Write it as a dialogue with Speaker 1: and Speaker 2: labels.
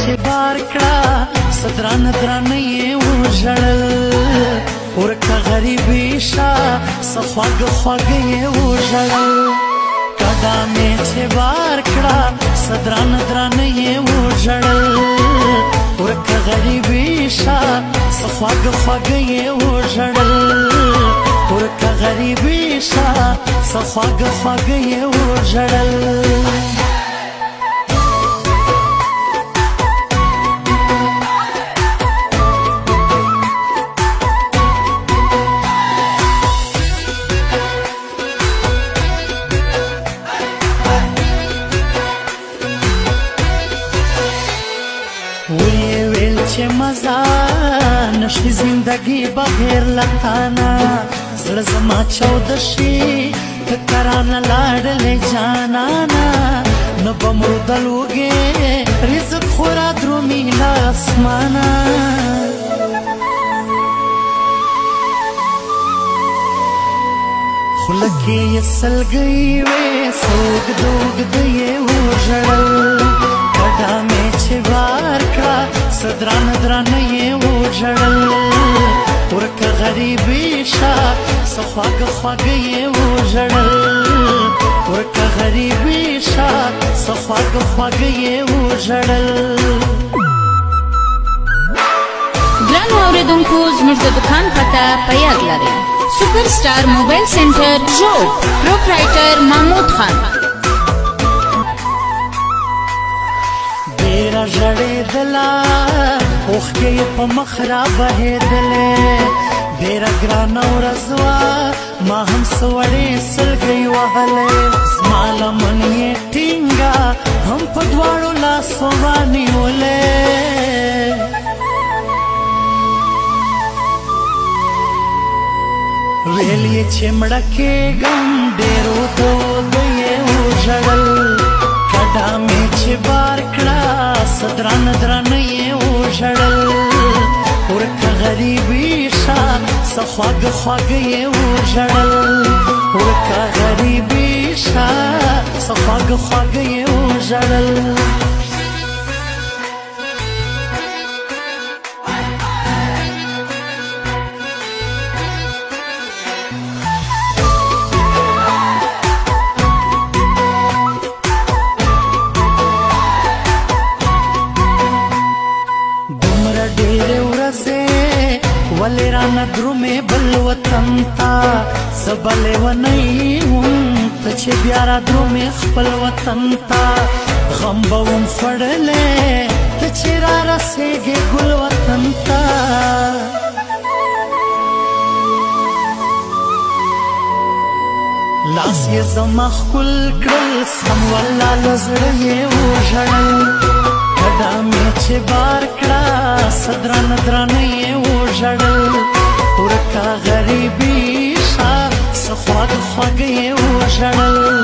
Speaker 1: چې بار کړه صدران درانه یې وژړل ورکه غریبي شه څه خواږه خواږه یې وژړل کډه مې چې بار کړه صدران درانه یې وژړل ورکه غریبي شه څه خواږه خواږه یې وژړل ورکه غریبي شه څه خواږه خواږه یې وژړل چې مزه نشي زندگی بغیر لتانا زړه زما چود شي ته کرانه لاړلې جانانا نو به مردل وږې رزق خورا درومي له اسمانه خوله کې یې سلګۍ وې سوږد اوږد یې وژړل کډه مې چې بار کړه صدرانه درانه یې وژړل ورکه غریبي شه څه خواږه خواږه یې وژړل ورکه غریبي شه څه خواږه خواږه یې وژړل
Speaker 2: ګرانو اورېدونکو زموږ د دوکان پته په یاد لرئ سپر سټار موبایل سنټر ژوب پروپرایټر محمود خان
Speaker 1: ډېره ژړېدله اوښکې یې په مخ را بهېدلې ډېره ګرانه ورځ وه ما هم څه وړې سلګۍ وهلې زما لمن یې ټینګه هم په دواړو لاسو رانیولې ویل یې چې مړه کېږم ډېرو دودو یې وژړل کډه مې چې بار کړه صدرانه درانه یې وژړل ورکه غریبي شه څه خواږه خواږه یې وژړل ورکه غریبي شه څه خواږه خواږه یې وژړل ولې رانه درومې بل وطن ته زه به لیونی وم ته چې بیا را درومې خپل وطن ته غم به وم خوړلی ته چې را رسېږې ګل وطن ته لاس یې زما ښکل کړل سم والله له زړه یې وژړل کډه مې چې بار کړه صدرانه درانه یې وژړل ورکه غریبي شه څه خواږه خواږه یې وژړل